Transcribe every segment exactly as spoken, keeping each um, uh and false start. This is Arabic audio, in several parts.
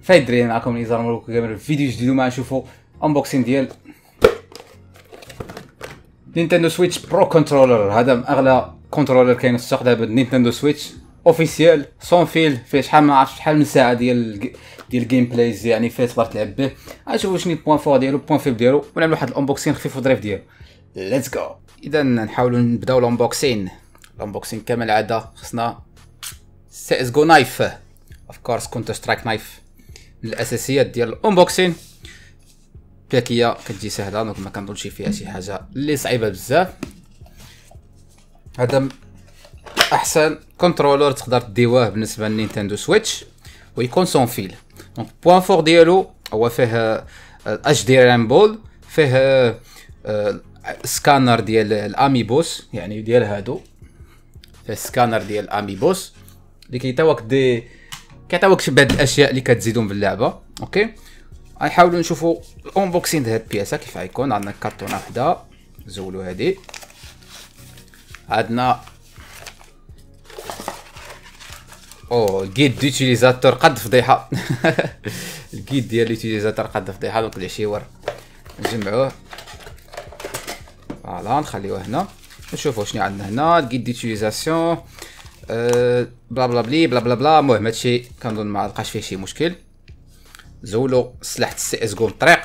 فايد دراري معكم نزار ملوك كامل فيديو جديد وما نشوفوا انبوكسين ديال نينتندو سويتش برو كنترولر. هذا من اغلى كنترولر كاين في السوق دابا، نينتندو سويتش اوفيسيال سون فيل، فيه شحال ما عرفتش شحال من ساعه ديال ديال الجيم بلايز، يعني فيه تقدر تلعب به. غنشوفوا شنو البوان فور ديالو البوان فيب ديالو ونعملوا واحد الانبوكسين خفيف وظريف ديالو. ليتس جو. اذا نحاولوا نبداو الانبوكسين. الانبوكسين كما العاده خصنا سي اس جو نايف، اوف كورس كونتر سترايك نايف من الاساسيات ديال الانبوكسين. باكيه كتجي سهله، دونك ما كنظنش فيها شي حاجه اللي صعيبه بزاف. هذا احسن كنترولر تقدر ديواه بالنسبه للنينتندو سويتش ويكون سون فيل. دونك بوان فور ديالو هو فيه اتش دي رام بول، فيه سكانر ديال الاميبوس، يعني ديال هادو فيه سكانر ديال الاميبوس اللي كيعطيوك دي كيعطيوك بهاد الاشياء اللي كتزيدهم باللعبه. اوكي غنحاولوا نشوفوا الانبوكسين ديال هاد البياسه كيف غيكون. عندنا كارطونه وحده نزولوا هادي، عندنا او الجيد ديوتيليزاتور قد فضيحه الجيد ديال ليوتيليزاتور قد فضيحه. دونك العشيور نجمعوه فوالا نخليوه هنا نشوفوا شنو عندنا هنا. الجيد ديوتيليزاسيون أه بلا بلا بلي بلا بلا بلا. المهم هادشي كنظن ما لقاش فيه شي مشكل. زولوا سلاح السي اس جو الطريق.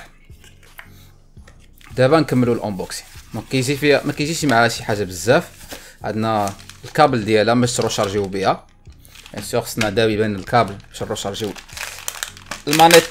دابا نكملوا الانبوكسين. دونك كيجي فيها ما كيجيش معها شي حاجه بزاف. عندنا الكابل ديالها باش تروشارجيو بها، بيان سور خصنا دابا يبان الكابل باش نروشارجيو المانيت.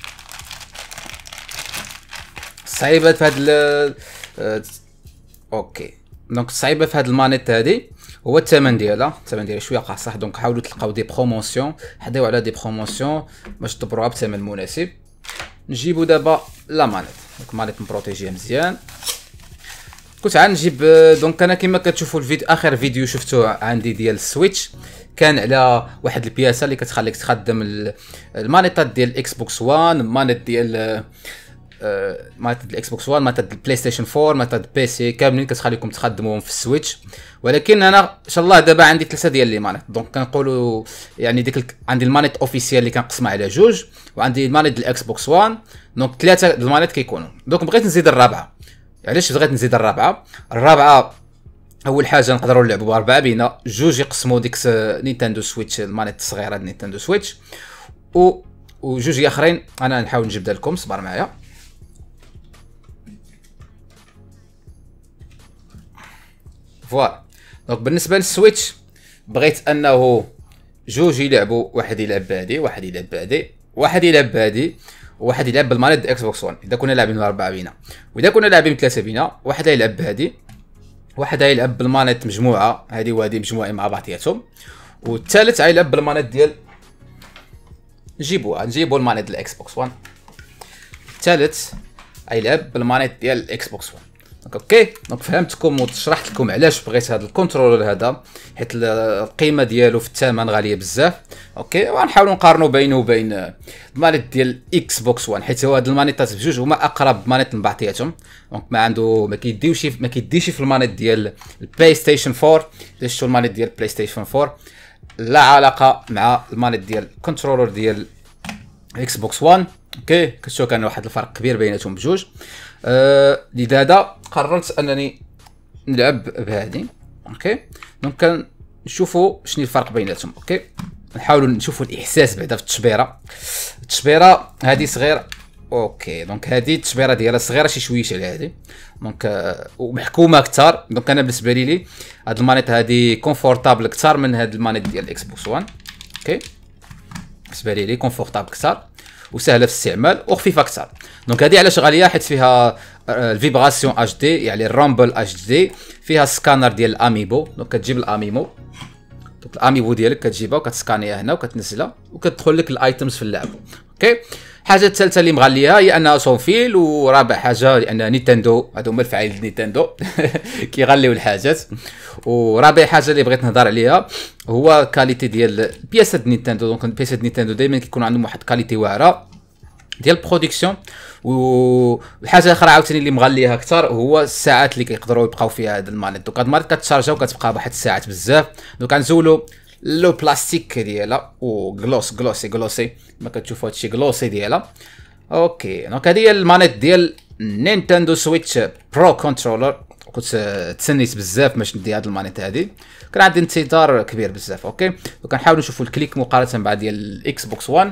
صعيبه في هاد ال اوكي دونك صعيبه في هاد المانيت هادي هو الثمن ديالها. الثمن ديالها شويه قاصح، دونك حاولوا تلقاو دي بروموسيون، حداو على دي بروموسيون باش تدبروها بثمن مناسب. نجيبو دابا لا مانيت. دونك مانيت مبروتيجيه مزيان. كنت عاد نجيب دونك انا كما كتشوفوا الفيديو اخر فيديو شفتوه عندي ديال السويتش كان على واحد البياسه اللي كتخليك تخدم المانيطات ديال الاكس بوكس وان، المانيت ديال مانيت الاكس بوكس وان، مانيت البلاي ستيشن فور، مانيت البي سي، كاملين كتخليكم تخدموهم في السويتش. ولكن انا ان شاء الله دابا عندي ثلاثه ديال لي مانيت. دونك كنقولوا يعني ديك ال... عندي المانيت اوفيسيال اللي كنقسمها على جوج، وعندي المانيت ديال الاكس بوكس وان. دونك ثلاثه المانيت كيكونوا. دونك بغيت نزيد الرابعه. علاش بغيت نزيد الرابعه؟ الرابعه اول حاجه نقدروا نلعبوا باربعه بينا جوج يقسموا ديك نينتندو سويتش المانيت الصغيره ديال نينتندو سويتش، و وجوج اخرين انا نحاول نجبدها لكم. صبر معايا. فوالا دونك بالنسبه للسويتش بغيت انه جوج يلعبوا، واحد يلعب بهادي، واحد يلعب بهادي، واحد يلعب بهادي، وواحد يلعب بالمانيت ديال اكس بوكس وان. اذا كنا لاعبين اربعه بينا، واذا كنا لاعبين ثلاثه بينا واحد يلعب بهادي، واحد يلعب بالمانيت مجموعه هادي وهادي مجموعين مع بعضياتهم، والثالث يلعب بالمانيت ديال نجيبوها نجيبو المانيت ديال الاكس بوكس وان. الثالث يلعب بالمانيت ديال الاكس بوكس وان. اوكي دونك فهمتكم وشرحت لكم علاش بغيت هذا الكنترولر هذا، حيت القيمه ديالو في الثمن غاليه بزاف. اوكي وغنحاولوا نقارنوا بينه وبين المانيت ديال اكس بوكس وان، حيت هو هاد المانيطات بجوج هما اقرب مانيت من بعضياتهم. دونك ما عنده ما كيديوش ما كيديش في المانيت ديال البلاي ستيشن فور. شفتوا المانيت ديال البلاي ستيشن فور لا علاقه مع المانيت ديال الكنترولر ديال اكس بوكس وان. اوكي كتشوف كان واحد الفرق كبير بيناتهم بجوج. أه لذا قررت انني نلعب بهذه. اوكي دونك كنشوفوا شنو الفرق بيناتهم. اوكي نحاولوا نشوفوا الاحساس بعدا في التشبيره. التشبيره هذه صغيره. اوكي دونك هذه التشبيره ديالها صغيره شي شويش على هذه، دونك أه ومحكومه اكثر. دونك انا بالنسبه لي لي هاد المانيت هذه كونفورتابل اكثر من هاد المانيت ديال الاكس بوكس وان. اوكي بالنسبه لي لي كونفورتابل اكثر وسهله في الاستعمال وخفيفه اكثر. دونك هذه علاش غاليه؟ حيت فيها الفيبراسيون اتش دي، يعني الرامبل اتش دي، فيها سكانر ديال الاميبو. دونك كتجيب الاميبو، دونك الاميبو ديالك كتجيبها وكتسكانيها هنا وكتنزلها وكتدخل لك الايتمز في اللعبه. اوكي الحاجه الثالثه اللي مغليها هي انها سون فيل، ورابع حاجه لان نينتندو هادو هما الفعالين نينتندو كيغليو الحاجات. ورابع حاجه اللي بغيت نهضر عليها هو كاليتي ديال البياسه ديال نينتندو. دونك البياسه ديال نينتندو دائما كيكون عندهم واحد كاليتي واعره ديال البرودكسيون. والحاجه الاخرى عاوتاني اللي مغليها اكثر هو الساعات اللي كيقدروا يبقاو فيها هاد المانيت. دونك هاد المانيت كتشارجا وكتبقى بواحد الساعات بزاف. دونك غنزولوا لو بلاستيك ديالها وغلوس غلوسي غلوسي ما كتشوفوا هادشي غلوسي ديالها. اوكي دونك هذه هي المانيت ديال نينتندو سويتش برو كنترولر. كنت تسنيت بزاف باش ندي هاد المانيت هادي، كان عندي انتظار كبير بزاف. اوكي وكنحاولوا نشوفوا الكليك مقارنه مع ديال الاكس بوكس وان.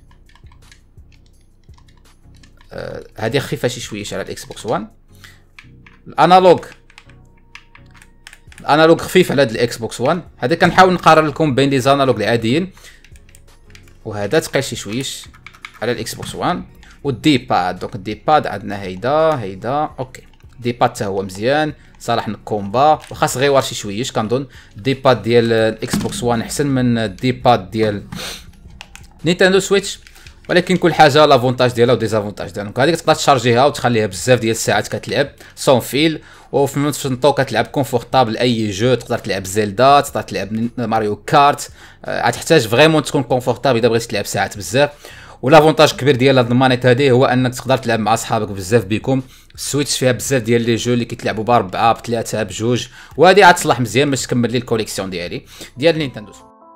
آه هذه خفيفه شي شويه على الاكس بوكس وان. الانالوج الانالوج خفيف على هاد الاكس بوكس وان. هذا كنحاول نقارن لكم بين لي زانالوج العاديين، وهذا ثقيل شي شويش على الاكس بوكس وان. والدي باد دونك الدي باد عندنا هيدا هيدا. اوكي دي باد حتى هو مزيان صالح للكومبا، وخاص غير شي شويش كنظن. الدي باد ديال الاكس بوكس وان احسن من الدي باد ديال نينتندو سويتش، ولكن كل حاجه لافونتاج ديالها وديزافونتاج ديالها. دونك هذيك تقدر تشارجيها وتخليها بزاف ديال الساعات كتلعب سون فيل، وفي نفس الوقت كتلعب كونفورطابل اي جو. تقدر تلعب زيلدا، تقدر تلعب ماريو كارت، غتحتاج فريمون تكون كونفورطابل اذا بغيتي تلعب ساعات بزاف. والافونتاج كبير ديال هاد المانيت هادي هو انك تقدر تلعب مع صحابك بزاف بكم. السويتش فيها بزاف ديال لي جو اللي كيتلعبوا باربعه بثلاثه بجوج، وهادي عاد تصلح مزيان باش تكمل لي الكوليكسيون ديالي ديال نينتندو.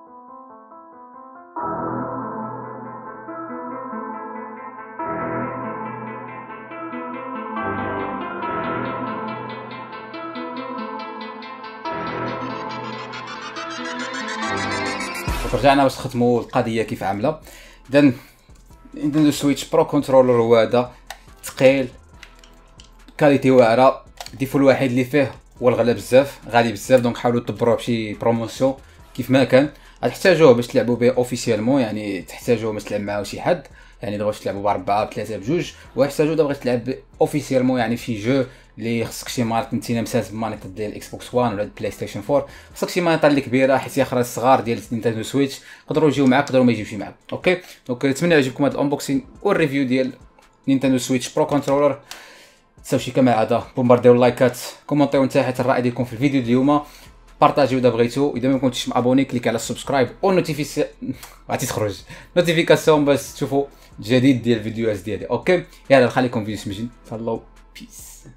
رجعنا باش نختموا القضيه كيف عامله. اذا نينتندو سويتش برو كنترولر هو هذا، ثقيل كاليتي واعره. الديفو الوحيد اللي فيه هو الغلا بزاف، غالي بزاف. دونك حاولوا تدبروه بشي بروموسيون كيف ما كان. غتحتاجوه باش تلعبوا به اوفيسيالمون، يعني تحتاجوه باش تلعب معاه شي حد، يعني اذا بغيتو تلعبوا باربعه بثلاثه بجوج. ويحتاجوا اذا بغيت تلعب اوفيسيالمون يعني في جو اللي خصك شي مارك نتينا مساس بمانيط ديال الاكس بوكس وان ولا البلاي ستيشن فور، خصك شي مانيط اللي كبيره، حيت اخرى الصغار ديال نينتندو سويتش يقدروا يجيو معاك يقدروا ما يجيوش معاك. اوكي دونك نتمنى يعجبكم هذا الانبوكسين والريفيو ديال نينتندو سويتش برو كنترولر. تساوشي كما عاده بومبارديو اللايكات، كومونتيو تحت الراي ديالكم في الفيديو اليوم، بارطاجيو اذا بغيتو. اذا ما كنتيش مابوني كليك على السبسكرايب او نوتيفيكاسيون غادي تخرج نوتيفيكاسيون باش تشوفوا الجديد ديال الفيديوهات ديالي. اوكي يلا نخليكم فيديو سمجين. تهلاو بيس.